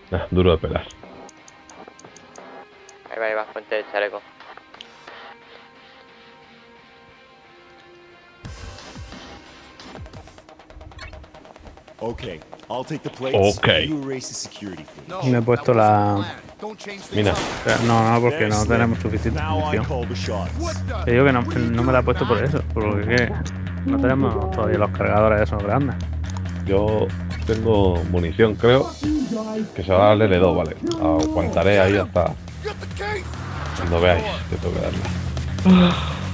Duro de pelar. Ahí va, ponte el chaleco. Okay, I'll take the plates. Okay. You erase the security footage. Me he puesto la... Mira, No, porque no tenemos suficiente Now I munición. call the shots. Te digo que no me la he puesto por eso, porque que no tenemos todavía los cargadores esos grandes. yo tengo munición, creo. Que se va al L2, vale. Aguantaré ahí hasta cuando veáis que tengo que darle.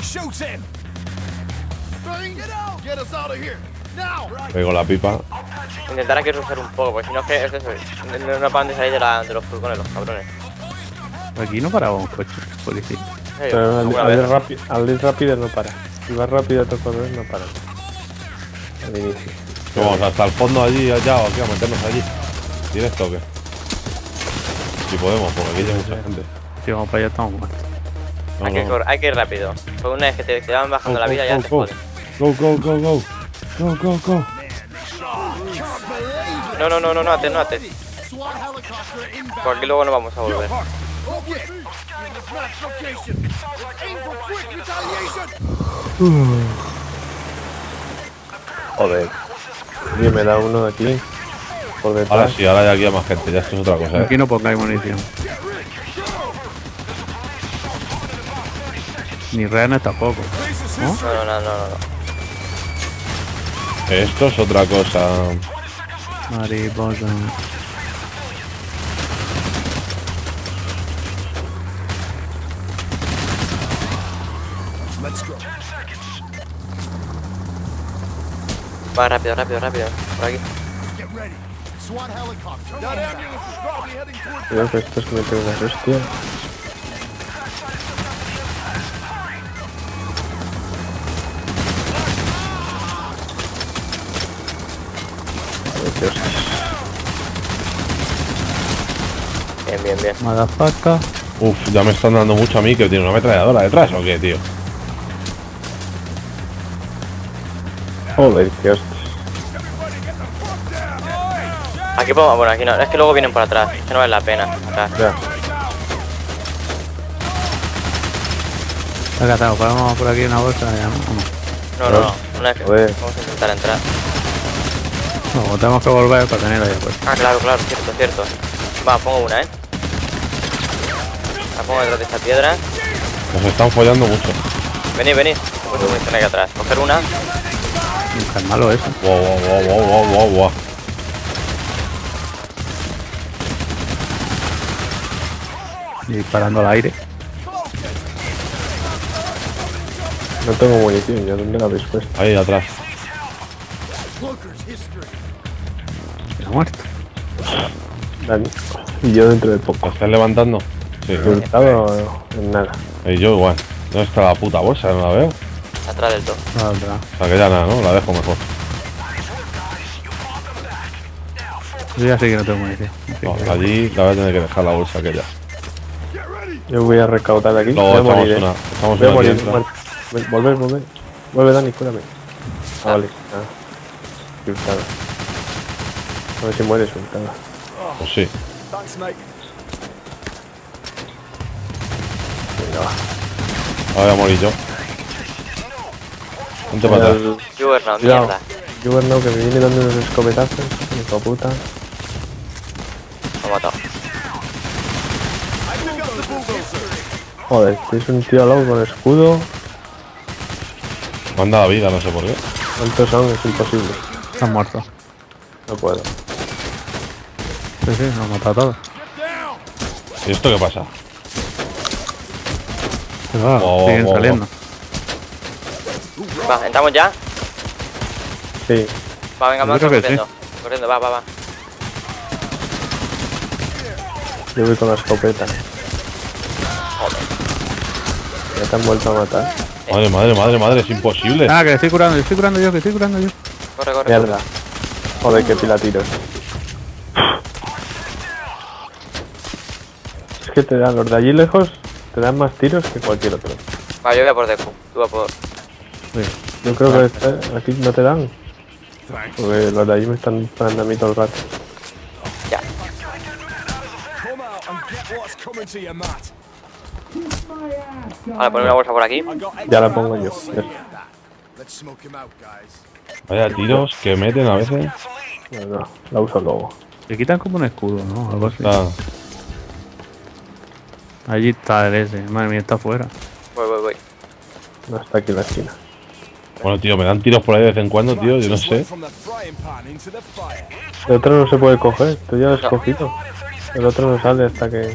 Pego la pipa. Intentará que rusar un poco, porque si no es que es eso. No paran de salir de los furgones, los cabrones. Aquí no paraba un coche, policía. Pero ¿Alguna al vez? ir rápido no para. Si vas rápido a otro correr no para. Al inicio. Vamos hasta el fondo allí, allá o aquí a meternos allí. ¿Directo o qué? Si podemos, porque aquí hay mucha gente. Si vamos para allá estamos muertos. No, Hay que ir rápido. Porque una vez que te van bajando la vida ya te joden. Go, go, go, go. Go, go, go. No ates. Por aquí luego no vamos a volver. Joder. Y me da uno de aquí. Por detrás. Ahora sí, ahora hay aquí más gente, ya esto es otra cosa, Aquí no pongáis munición. Ni rehenes tampoco. ¿No? No. Esto es otra cosa. Mariposa. Va rápido. Por aquí. Creo que esto es meter una hostia. Dios. Bien. Motherfucker. Uf, ya me están dando mucho a mí que tiene una ametralladora detrás o qué, tío. Joder, qué hostia. Aquí podemos, bueno, aquí no, es que luego vienen por atrás, que no vale la pena. Atrás. Ya. Acá estamos, ponemos por aquí una bolsa ya, ¿no? No, una vez que Joder. vamos a intentar entrar. No, tenemos que volver para tenerlo ya pues. Ah, claro, cierto. Va, pongo una, La pongo detrás de esta piedra. Nos están follando mucho. Venid. Pues munición aquí atrás. Coger una. Nunca es malo eso. Wow. Y disparando al aire. No tengo munición, ¿ya dónde la habéis puesto? Ahí atrás. Está muerto. Dani. Y yo dentro de poco. ¿Estás levantando? Sí. Resultado en nada. Y yo igual. ¿Dónde está la puta bolsa? No la veo. Atrás del todo. No, atrás. O sea que ya nada, ¿no? La dejo mejor. Yo ya sé que no tengo munición. Así No, que- allí la voy a tener que dejar la bolsa aquella. Yo voy a recaudar aquí. No, Voy a estamos morir, una. Estamos Voy a una morir. tienda. Volver. Vuelve, Dani, cúrame. Ah, vale. Ultada. A ver si mueres, ultada. Pues sí. Venga, va. Ahora voy a morir yo. Ponte para atrás. Juggernaut, Cuidado. mierda. Juggernaut que me viene dando unos escopetazos. Hijo de puta. Lo he matado. Joder, tienes un tío al lado con escudo. Me han dado vida, no sé por qué. ¿Cuántos son? Es imposible. Están muertos. No puedo. Sí, nos han matado a todos. ¿Y esto qué pasa? Pero va, Wow, siguen wow, saliendo. Va, ¿entramos ya? Sí. Va, venga, Yo vamos creo que corriendo. Corriendo, va. Yo voy con la escopeta. Ya te han vuelto a matar. Madre, es imposible. Ah, que estoy curando yo. Corre. Mierda. Joder, qué pila tiros. Es que te dan los de allí lejos, te dan más tiros que cualquier otro. Va, yo voy a por Deku. Tú vas por... Sí. Yo creo que aquí no te dan. Porque los de allí me están disparando a mí todo el rato. Ya. Vale, poner una bolsa por aquí. Ya la pongo yo. Vaya tiros que meten a veces. No, la uso luego. Le quitan como un escudo, ¿no? Algo así. Está... Allí está el ese. Madre mía, está afuera. Voy. No está aquí en la esquina. Bueno, tío, me dan tiros por ahí de vez en cuando, tío. Yo no sé. El otro no se puede coger. Tú ya lo has No. cogido. El otro no sale hasta que...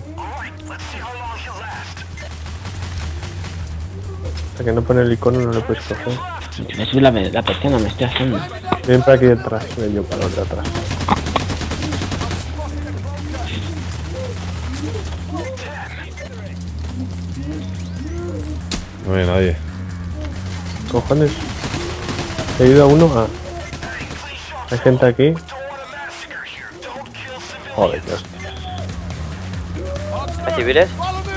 Hasta que no pone el icono no lo puedes coger. Me sube la persiana, me estoy haciendo. Siempre aquí detrás. Ven yo para otro atrás. No hay nadie. Cojones. He ido a uno. Ah. Hay gente aquí. Joder, Dios. ¿Hay civiles?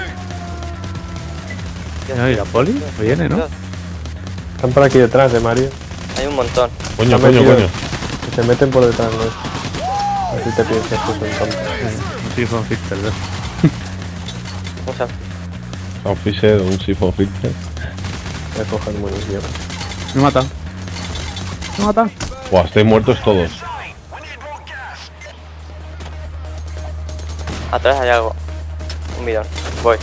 ¿Y la poli? Viene, ¿no? Están por aquí detrás de Mario. Hay un montón. Coño, Se han coño, metido. coño. Que se meten por detrás, ¿no? Así te piensas que son tontos. Un Siphon Filter, ¿ves? Vamos a... Un Fisher, un Siphon Filter. Voy a coger munición. Me matan. Me matan. Buah, estáis muertos todos. Atrás hay algo. Un bidón. Voy.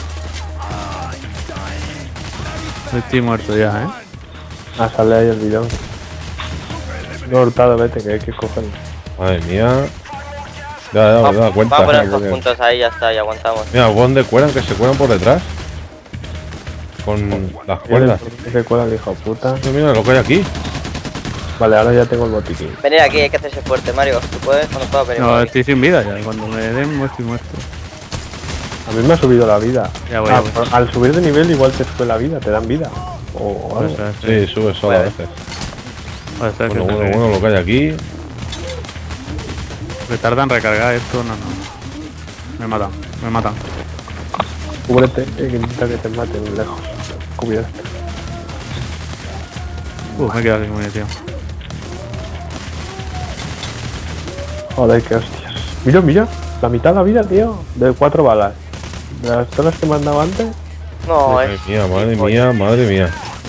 Estoy muerto ya, ¿eh? Ah, sale ahí el bidón. No, Hurtado, vete, que hay que cogerlo. Madre mía. Ya, me da cuenta. Vamos a poner porque- dos puntos ahí, ya está, y aguantamos. Mira, ¿dónde cuelan? Que se cuelan por detrás. Con las cuerdas. Que se cuela el hijo de puta. Mira lo que hay aquí. Vale, ahora ya tengo el botiquín. Venid aquí, hay que hacerse fuerte, Mario. ¿Tú puedes? Cuando puedas venir. No, por aquí. estoy sin vida ya. Cuando me den, estoy muerto. A mí me ha subido la vida. Ya voy, Ah, ya voy. al subir de nivel igual te sube la vida, te dan vida. O Puede algo. ser, Sí, sube solo a veces. Puede ser que Bueno, se- bueno, lo que hay aquí. que tarda en recargar esto, no. Me matan, me matan. Cúbrete, que intenta que te maten lejos. Cubierto. Me he quedado sin munición. Joder, qué hostias. Mira, mira, la mitad de la vida, tío. De 4 balas. De las todas que me han dado antes. No, Madre mía, madre mía, madre mía.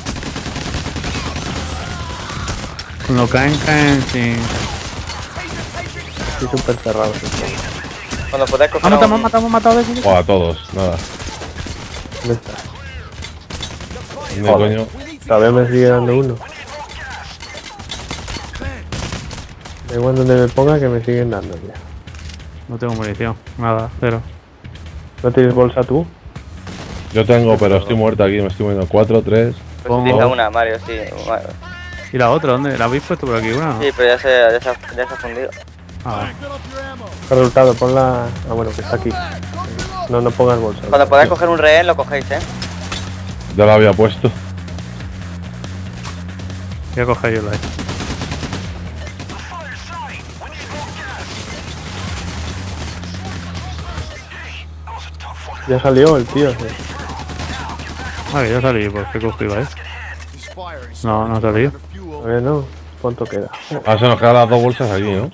Cuando caen sin... Estoy súper cerrado. Cuando podáis coger. Me a un- han matado de aquí. Buah, a todos, nada. ¿Dónde está? ¿Dónde Joder. coño? Todavía me sigue dando uno. Da igual donde me ponga que me siguen dando, tío. No tengo munición, nada, cero. ¿No tienes bolsa tú? Yo tengo, pero estoy muerto aquí, me estoy muriendo. 4, 3. Pues utiliza una, Mario, sí. Bueno, ¿Y la otra dónde? ¿La habéis puesto por aquí una? ¿No? sí, pero ya se ha fundido. Ah, vale. Resultado, ponla. Ah, bueno, que está aquí. No, no pongas bolsa. Cuando podáis coger un rehén, lo cogéis, Ya lo había puesto. Voy a coger yo la Ya salió el tío. Sí. Ah, que ya salí, ¿por qué cogí la No, no salí. A ver, no. ¿Cuánto queda? Ah, se nos quedan las dos bolsas aquí, ¿no?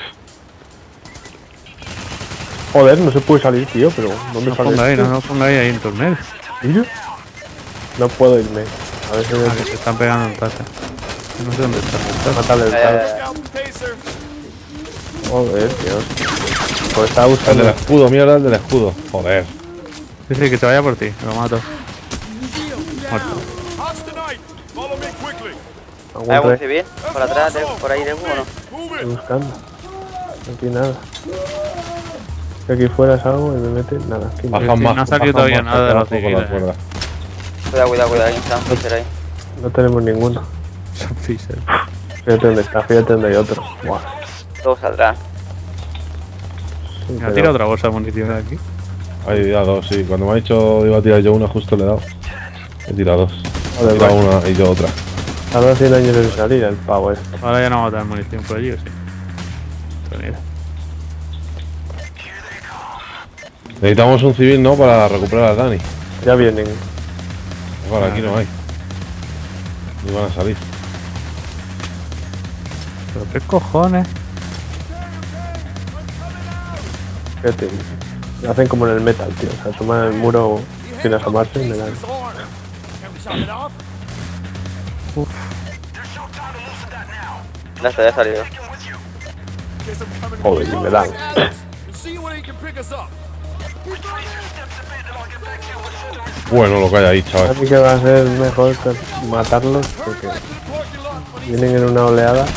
Joder, no se puede salir, tío, pero ¿dónde No sale? pongáis, esto? no pongáis ahí en torneo. ¿Mira? No puedo irme. A ver si me Ah, que se están pegando en taza. No sé dónde está. matarle el tal. Joder, tío. Pues estaba El buscando. del escudo, mierda, el del escudo. Joder. Sí, sí, que te vaya por ti, lo mato. Muerto. Algún ¿Hay algún rey. civil? ¿Por atrás, por ahí de uno o no? Estoy buscando. Aquí nada. Si aquí fuera salgo y me mete nada. Aquí no. Bajan sí, más. no ha salido bajan todavía más, nada de que los queda poco la civiles, cuerda. Cuidado, hay un Fisher ahí. No tenemos ninguno. Son Fisher. Fíjate dónde está, fíjate dónde hay otro. Buah. Todos saldrán. Sí, Me ha pero- tirado otra bolsa de munición de aquí. Ahí, ya dos, sí. Cuando me ha dicho iba a tirar yo una, justo le he dado. He tirado dos. Joder, He tirado vale. una y yo otra. Tarda 100 años en salir el pavo este. Ahora ya no vamos a tener munición por allí, ¿o sí? Pero mira. Necesitamos un civil, ¿no? Para recuperar a Dani. Ya vienen. Bueno, aquí no hay. Ni van a salir. ¿Pero qué cojones? Fíjate. Hacen como en el metal, tío. O sea, toman el muro sin asomarse y me dan. Ya está, ya ha salido. Joder, y me dan. Bueno, lo que hay ahí, chaval. Así que va a ser mejor matarlos porque vienen en una oleada.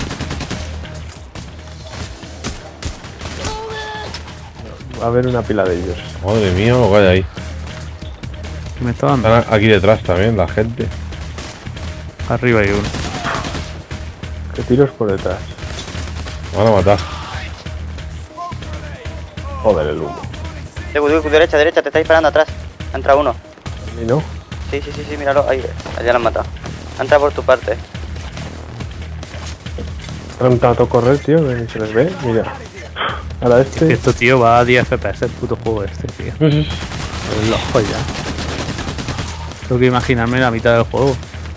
Va a haber una pila de ellos. Madre mía, lo que hay ahí. Me está dando. Están aquí detrás también, la gente. Arriba hay uno. Que tiros por detrás. Me van a matar. Joder, el humo. Derecha, derecha, te está disparando atrás. Ha entrado uno. A mí no. Sí, míralo. Ahí, allá lo han matado. Ha entrado por tu parte. Han intentado correr, tío, que ni se les ve. Mira. Ahora este. Esto, tío, va a 10 FPS el puto juego este, tío. El ojo ya. Tengo que imaginarme la mitad del juego.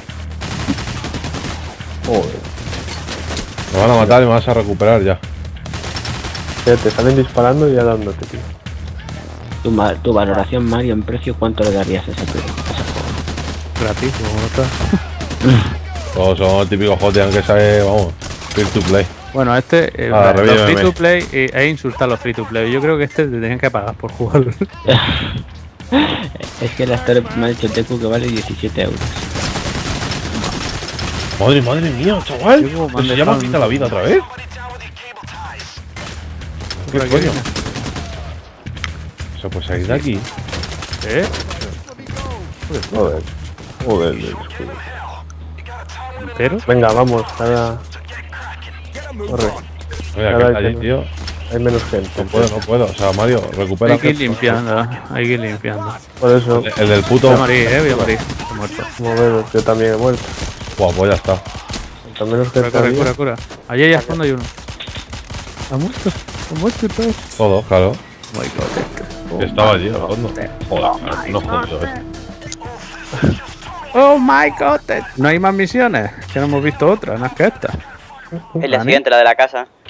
Joder. Me van a matar y me vas a recuperar ya. Te salen disparando y ya dándote, tío. Tu valoración, Mario, en precio, ¿cuánto le darías a ese juego? Gratis, como no está. Todos son típicos JT, aunque sea, vamos, free to play. Bueno, este, los revíveme. free to play e insultar a los free to play. Yo creo que este te tenían que pagar por jugarlo. Es que la Store me ha dicho Teku que vale 17 euros. Madre mía, chaval. Pues ya me quita la vida otra vez. ¿Qué coño? Eso pues salir de aquí. ¿Eh? Joder. Joder, el escudo. ¿Pero? Venga, vamos, cada. Corre. Oye, aquí Ahora está hay allí, que- tío. Hay menos gente. No puedo. O sea, Mario, recupera. Hay que ir limpiando, hay que ir limpiando. Por eso, El del puto. Voy a morir, voy a morir. Estoy muerto. como veo, yo también he muerto. Buah, pues ya está. Cuanto menos Cura, gente cura, había, cura, cura. Allí al fondo hay uno. ¿Ha muerto? ¿Ha muerto todos? Todo, claro. Oh my god. Que estaba allí al fondo. Joder, no jodido esto. Oh my god. ¿No hay más misiones? Que no hemos visto otras, no es que esta. Es la siguiente, la de la casa.